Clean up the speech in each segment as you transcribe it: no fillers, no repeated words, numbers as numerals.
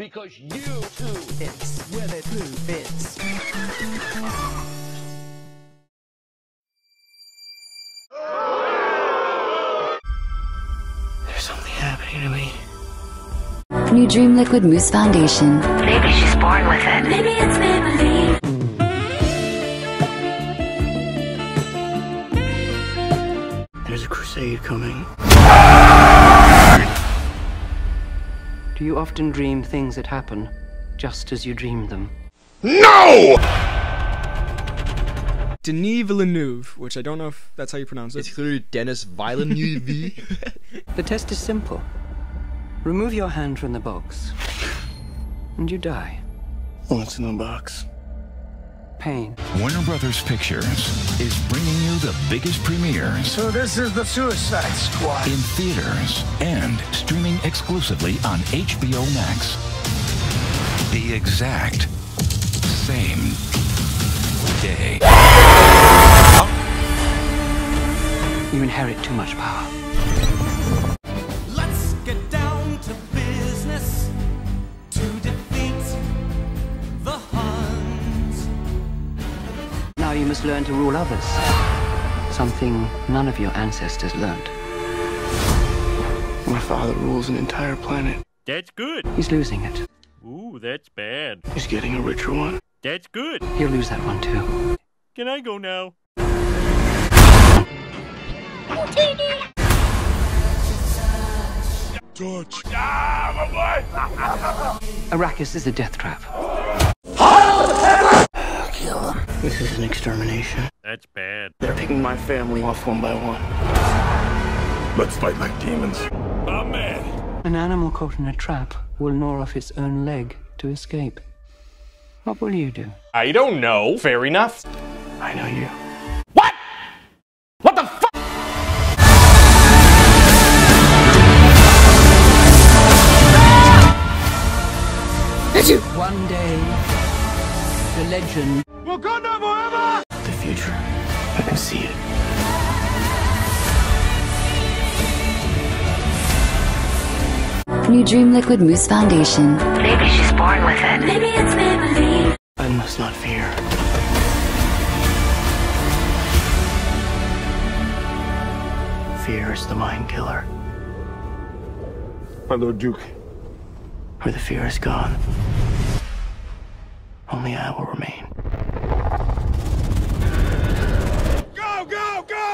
Because you too It's where the blue fits. There's something happening to me. New Dream Liquid Mousse Foundation. Maybe she's born with it. Maybe it's Maybelline. There's a crusade coming. Do you often dream things that happen just as you dreamed them? No! Denis Villeneuve, which I don't know if that's how you pronounce it. It's clearly Dennis Villeneuve. The test is simple. Remove your hand from the box, and you die. What's in the box? Pain. Warner Brothers Pictures is bringing you the biggest premieres So this is the Suicide Squad. in theaters and streaming exclusively on HBO Max. The exact same day. You inherit too much power. Let's get down to business to defeat the Huns. Now you must learn to rule others. Something none of your ancestors learned. My father rules an entire planet. That's good. He's losing it. Ooh, that's bad. He's getting a richer one. That's good. He'll lose that one too. Can I go now? George. Arrakis is a death trap. Kill them. This is an extermination. That's bad. They're picking my family off one by one. Let's fight like demons. Amen. An animal caught in a trap will gnaw off its own leg to escape. What will you do? I don't know. Fair enough. I know you. What? What the fuck? One day, the legend The future. I can see it. New Dream Liquid Mousse Foundation. Maybe she's born with it. Maybe it's Maybelline. I must not fear. Fear is the mind killer. My Lord Duke. Where the fear is gone, only I will remain. Go, go, go!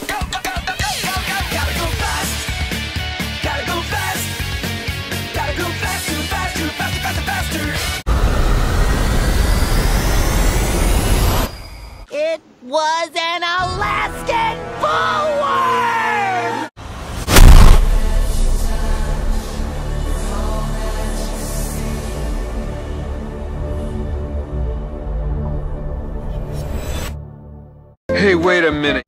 It was an Alaskan bullworm! Hey, wait a minute.